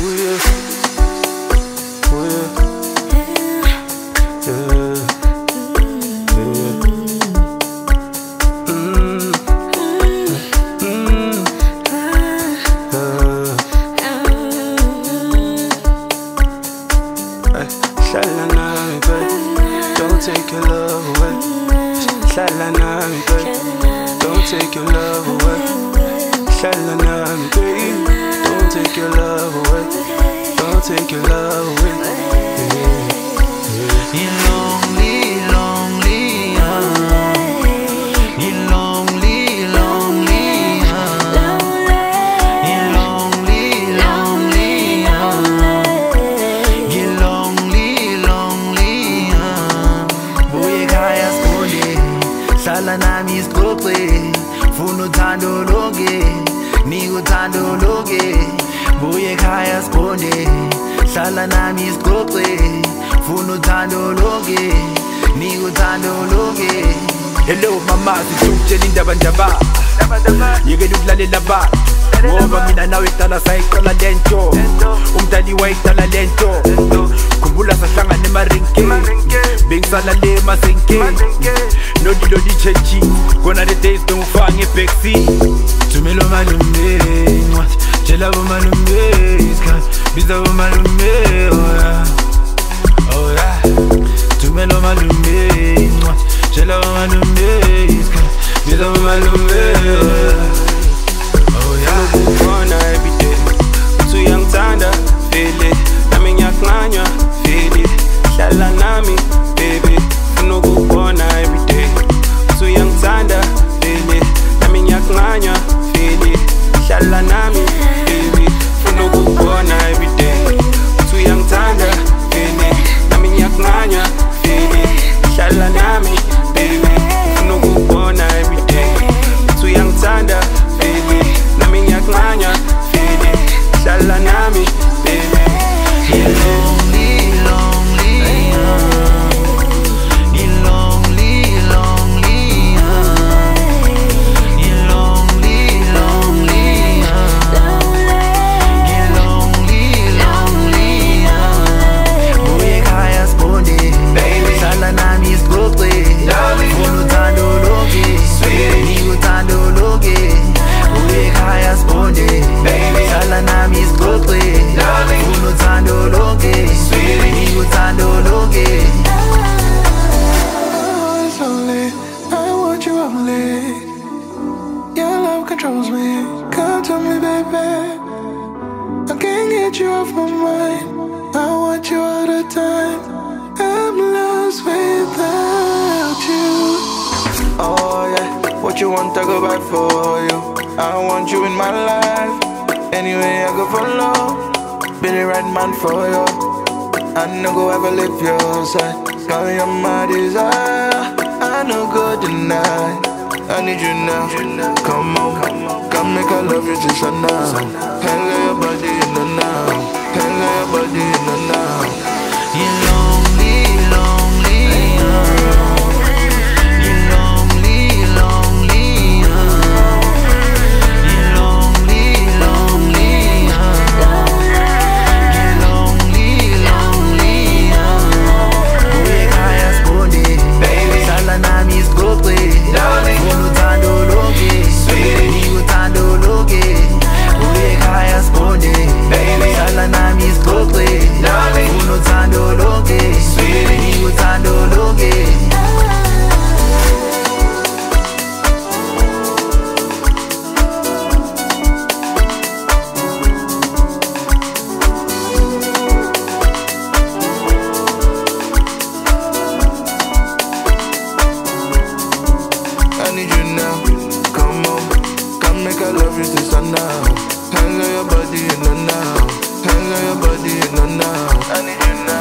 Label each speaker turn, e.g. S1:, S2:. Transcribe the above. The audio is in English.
S1: Don't take your love away. Shalanami, baby. Don't take your love away. Shalanami, baby. Don't take your love away. Don't take your love away.
S2: You're lonely, lonely, You're lonely, lonely, You're lonely, lonely, You're lonely, lonely, Boy, kaya skole, hlala nami isixoxe, funa uthando lonke, nika uthando lonke. Boy, kaya skole, hlala nami isixoxe, funa uthando lonke, nika uthando lonke. Hello mama, sitshela indaba ndaba, yekela ukulalela abantu, ngoba mina nawe sihlala sayiqala lento, umdali wayiqala lento. Khumbula sahlangana emarenkeni, bengisala le masenkeni, nodilo litshentshi, khona the days bengifaka ngebackseat. Thumela umalume incwadi, tshela umalume isikhathi, biza umalume, oh yeah. Thumela umalume incwadi, tshela umalume isikhathi, biza umalume, oh yeah.
S1: Ukubona every day, uthi uyangithanda, feel it. Nami ngiyakunqanywa, feel it. Hlala nami, baby, funa ukubona every day. Uthi uyangithanda, feel it. Nami ngiyakunqanywa, feel it. Hlala nami, baby, funa ukubona every day. Uthi uyangithanda, feel it. Nami ngiyakunqanywa, feel it. Hlala nami, baby, funa ukubona every day. Uthi uyangithanda, feel it. Nami ngiyakunqanywa, feel it. Hlala nami, baby.
S2: You're lonely, lonely, You're lonely, lonely, You're lonely, lonely, You're lonely, lonely, Boy, kaya sponde, hlala nami isixoxe, funa uthando lonke, nika uthando lonke. Boy, kaya sponde, hlala nami isixoxe, funa uthando lonke, nika uthando lonke.
S3: It's lonely, I want you only. Your love controls me, come to me, baby. I can't get you off my mind, I want you all the time. I'm lost without you.
S1: Oh yeah, what you want, I go back for you. I want you in my life, anyway I go follow. Be the right man for you, I no go ever leave your side. Girl, you're my desire, I no go deny. I need you now, come on, come make I love you till sundown. Hang your body in the now, hang your body in the now.
S2: You're lonely, lonely, You're lonely, lonely, You're lonely, lonely, You're lonely, lonely, Boy, kaya sponde, hlala nami isixoxe, funa uthando lonke, nika uthando lonke. Boy, kaya sponde, hlala nami isixoxe, funa uthando lonke, nika uthando lonke.
S1: I need you now, come on, come make I love you till sundown. Hang on your body in the now, hang on your body in the now. I need you now.